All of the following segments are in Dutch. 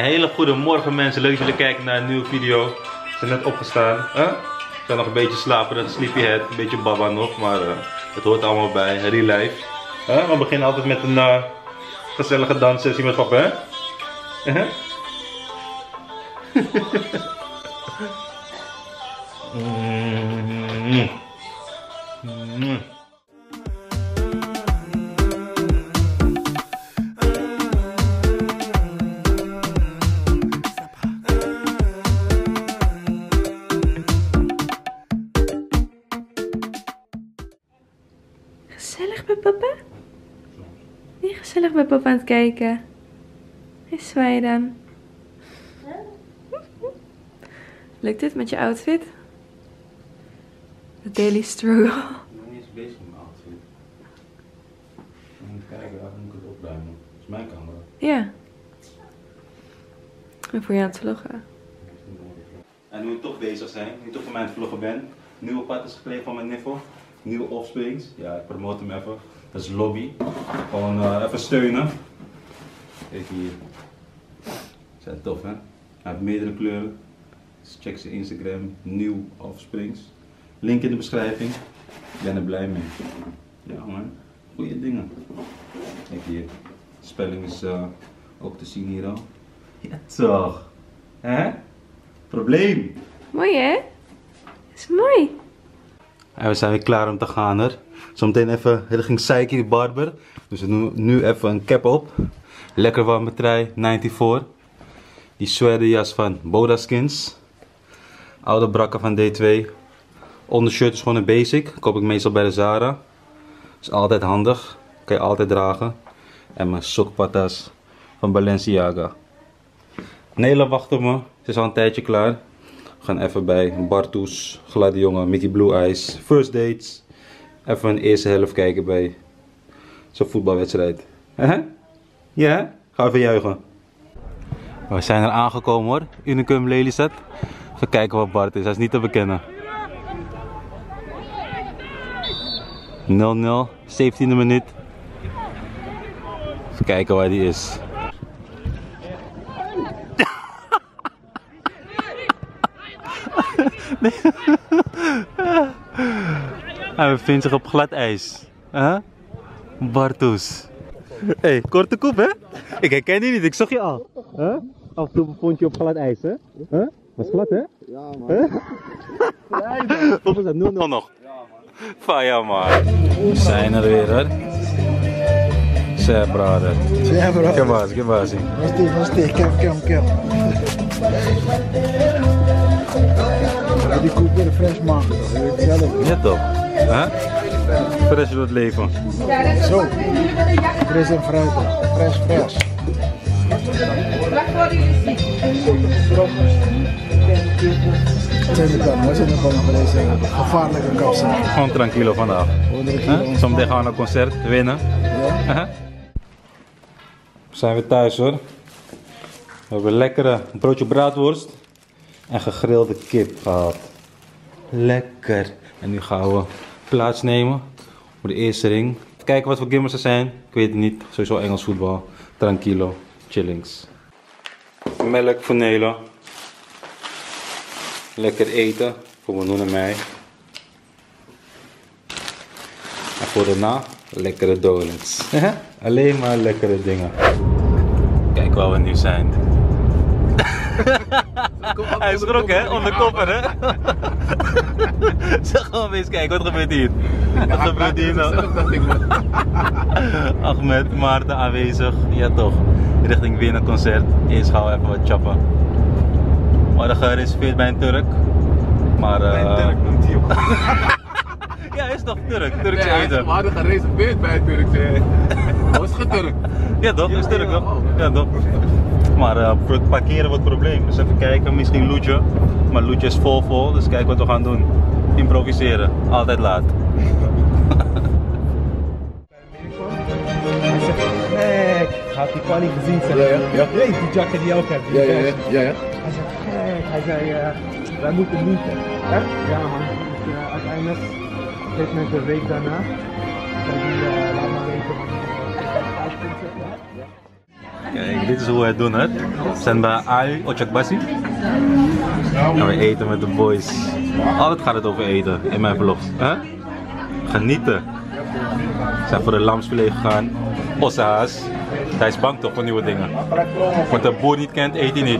hele goede morgen mensen, leuk dat jullie kijken naar een nieuwe video. We zijn net opgestaan, huh? We gaan nog een beetje slapen, dat sleepyhead, een beetje baba nog, maar het hoort allemaal bij, real life. We beginnen altijd met een gezellige danssessie met papa, hè? Gezellig bij papa? Niet gezellig bij papa aan het kijken. Is zwaai dan. Lukt het met je outfit? De daily struggle. Ik ben niet eens bezig met mijn outfit. Ik moet kijken, dan moet ik het opruimen. Dat is mijn camera. Ja. En voor je aan het vloggen. En nu we toch bezig zijn, nu ik toch voor mij aan het vloggen ben. Nieuwe pad is gekregen van mijn niffel. Nieuwe Offsprings. Ja, ik promote hem even. Dat is Lobby. Gewoon even steunen. Kijk hier. Zijn tof, hè? Hij heeft meerdere kleuren. Dus check zijn Instagram. Nieuw Offsprings. Link in de beschrijving. Ik ben er blij mee. Ja man. Goeie dingen. Kijk hier. De spelling is ook te zien hier al. Ja toch. Hè? Probleem. Mooi hè? Is mooi. En we zijn weer klaar om te gaan er. Zometeen even richting Seiki Barber. Dus we doen nu even een cap op. Lekker warme trui, 94. Die sweaterjas van Bodaskins. Oude brakken van D2. Ondershirt is gewoon een basic. Koop ik meestal bij de Zara. Is altijd handig. Kan je altijd dragen. En mijn sokpatas van Balenciaga. Nela wacht op me. Ze is al een tijdje klaar. We gaan even bij Bartoes, Gladde Jongen, Mickey Blue Eyes, First Dates. Even een eerste helft kijken bij zo'n voetbalwedstrijd. Ja? Ga even juichen. We zijn er aangekomen hoor. Unicum Lelystad. Even kijken wat Bart is, hij is niet te bekennen. 0-0, 17e minuut. Even kijken waar die is. Hij bevindt zich op glad ijs. Bartoes. Hey, korte koep hè? Ik herken die niet, ik zag je al. Af en toe bevond je op glad ijs hè? Was glad hè? Ja man. Of is dat 0-0 nog? Ja man. Faya man. We zijn er weer hoor. Zeg brother. Zeg brother. Kijk maar zien. Was die, kem. Die koep weer fresh man. Zelf. Ja toch? Fresh door het leven. Zo. Fris en fruitig. Fresh. We zijn nog nog deze gevaarlijke kapsel. Gewoon tranquilo vandaag. Zometeen gaan we naar een concert, winnen. Ja. We zijn weer thuis hoor. We hebben lekkere broodje braadworst en gegrilde kip gehad. Lekker. En nu gaan we plaatsnemen voor de eerste ring. Kijken wat voor gamers er zijn. Ik weet het niet. Sowieso Engels voetbal. Tranquilo. Chillings. Melk voor Nela. Lekker eten voor Manoen en mij. En voor daarna lekkere donuts. Alleen maar lekkere dingen. Kijk waar we nu zijn. Hij schrok hè, onderkopper hè. Zeg gewoon eens kijken, wat gebeurt hier? Wat gebeurt hier nou? Ahmed, Maarten aanwezig, ja toch. Richting Wiener concert, eerst gaan we even wat chappen. We hadden gereserveerd bij een Turk. Maar bij een Turk noemt hij op. Ja, hij is toch Turk, Turks Nee, eten. we hadden gereserveerd bij een Turk. Hij was geen Turk. Ja toch, is Turk toch? Ja toch. Maar parkeren wordt het probleem. Dus even kijken, misschien Loetje. Maar Loetje is vol, dus kijk wat we gaan doen. Improviseren, altijd laat. Nee, had die kwaliteit gezien zeg. Ja. Nee, die jacket die je ook hebt. Ja. Hij zei, gek. Hij zei, wij moeten niet. Hè? Ja man. Dus, uiteindelijk, geeft met een week daarna. Zei die, laat maar weten. Kijk, dit is hoe we het doen, hè. We zijn bij Ai Ochakbasi. En we eten met de boys. Altijd gaat het over eten in mijn vlogs. Hè? Genieten. We zijn voor de lamsfilet gegaan. Ossa's. Hij is bang toch voor nieuwe dingen. Wat de boer niet kent, eet hij niet.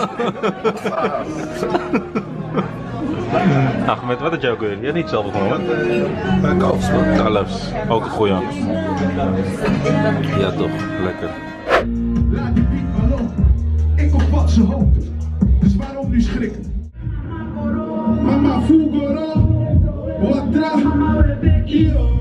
Ahmed, wat had jij ook weer? Je had niet zelf gewoon. Kalfs. Ook een goeie. Ja toch, lekker. Ik op wat ze hoop, dus waarom nu schrikken? Mama Fugoro, Watra, Io.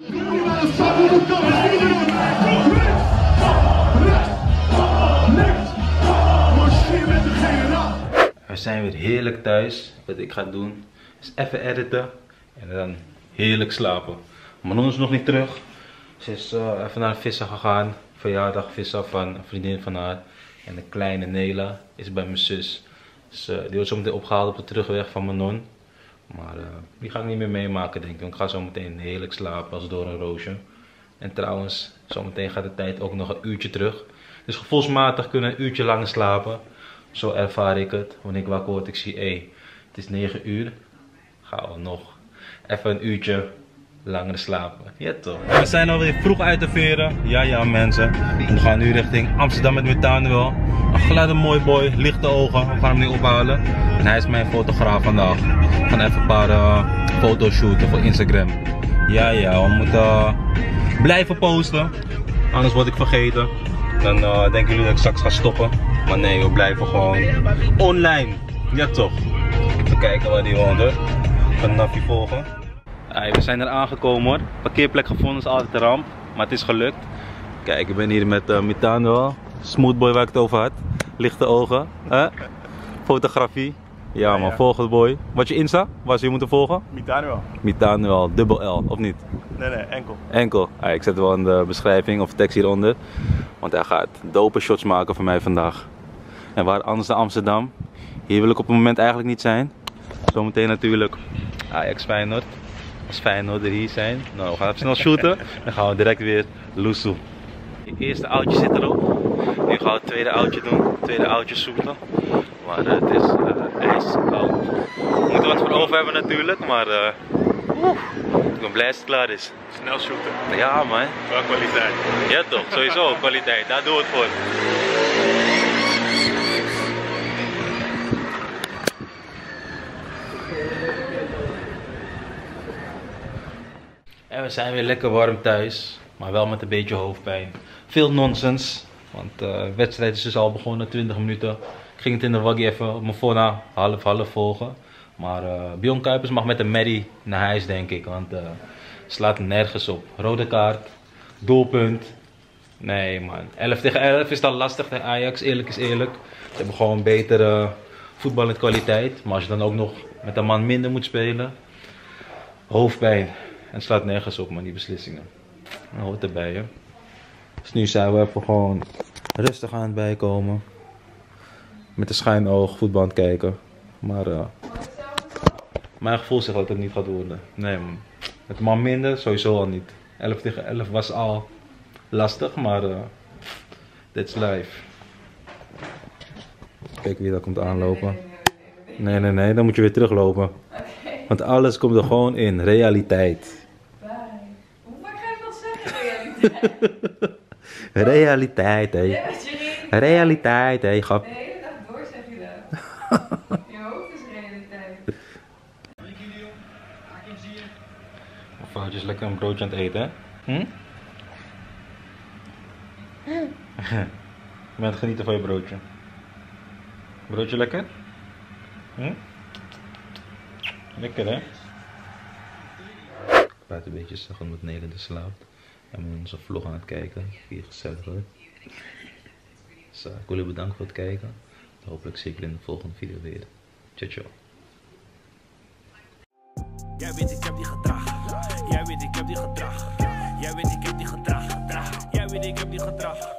We zijn weer heerlijk thuis. Wat ik ga doen is even editen en dan heerlijk slapen. Manon is nog niet terug. Ze is even naar vissen gegaan. Verjaardag vissen van een vriendin van haar. En de kleine Nela is bij mijn zus. Dus die wordt zo meteen opgehaald op de terugweg van Manon. Maar die ga ik niet meer meemaken denk ik. Want ik ga zo meteen heerlijk slapen als door een roosje. En trouwens, zometeen gaat de tijd ook nog een uurtje terug. Dus gevoelsmatig kunnen we een uurtje langer slapen. Zo ervaar ik het. Wanneer ik wakker word, ik zie, het is 9 uur. Gaan we nog even een uurtje langer slapen. Ja toch. En we zijn alweer vroeg uit de veren. Ja mensen. En we gaan nu richting Amsterdam met Mitanuel. Een gladde mooi boy, lichte ogen. We gaan hem nu ophalen. En hij is mijn fotograaf vandaag. We gaan even een paar foto's shooten voor Instagram. Ja, we moeten blijven posten. Anders word ik vergeten. Dan denken jullie dat ik straks ga stoppen. Maar nee, we blijven gewoon online. Ja toch. Even kijken waar die woont hoor. Even Navi volgen. We zijn er aangekomen hoor. Parkeerplek gevonden is altijd een ramp. Maar het is gelukt. Kijk, ik ben hier met Mitanuel. Smoothboy waar ik het over had. Lichte ogen. Fotografie. Ja man, volg het boy. Wat je Insta? Waar zou je moeten volgen? Mitanuel. Mitanuel, dubbel L, of niet? Nee, enkel. Enkel. Ik zet wel in de beschrijving of tekst hieronder. Want hij gaat dope shots maken voor mij vandaag. En waar anders dan Amsterdam. Hier wil ik op het moment eigenlijk niet zijn. Zometeen natuurlijk Ajax Feyenoord. Als Feyenoord er hier zijn. Nou, we gaan even snel shooten. Dan gaan we direct weer loesoe. Het eerste oudje zit erop. Nu gaan we het tweede oudje doen. Het tweede oudje zoeken. Maar het is ijskoud. We moeten wat voor over hebben natuurlijk. Maar ik ben blij dat het klaar is. Snel shooten. Ja man. Wel kwaliteit. Ja toch, sowieso kwaliteit. Daar doen we het voor. En we zijn weer lekker warm thuis, maar wel met een beetje hoofdpijn. Veel nonsens, want de wedstrijd is dus al begonnen na 20 minuten. Ik ging het in de waggie even op mijn phone half volgen. Maar Bjorn Kuipers mag met een merrie naar huis denk ik, want slaat nergens op. Rode kaart, doelpunt. Nee man, 11 tegen 11 is dan lastig tegen Ajax, eerlijk is eerlijk. Ze hebben gewoon betere voetballende kwaliteit. Maar als je dan ook nog met een man minder moet spelen, hoofdpijn. En het slaat nergens op man, die beslissingen. Dat hoort erbij hè. Dus nu zijn we even gewoon rustig aan het bijkomen. Met een schuin oog voetbal aan het kijken. Maar mijn gevoel zegt dat het niet gaat worden. Nee man. Met een man minder sowieso al niet. 11 tegen 11 was al lastig, maar that's life. Kijk wie dat komt aanlopen. Nee, dan moet je weer teruglopen. Want alles komt er gewoon in. Realiteit. Hoe vaak ga je dat zeggen, realiteit? Realiteit, hé. Ja, Realiteit, hé, grap. de hele dag door zeg je dat. Je hoofd is realiteit. Of foutjes lekker een broodje aan het eten, hè? Je bent aan het genieten van je broodje. Broodje lekker? Lekker hè? Ik praat een beetje zacht omdat Nederland slaapt. En we zijn onze vlog aan het kijken. Hier gezellig hoor. Dus ik wil jullie bedanken voor het kijken. Hopelijk zie ik jullie in de volgende video weer. Ciao. Jij weet ik heb die gedrag. Jij weet ik heb die gedrag. Jij weet ik heb die gedrag. Jij weet ik heb die gedrag.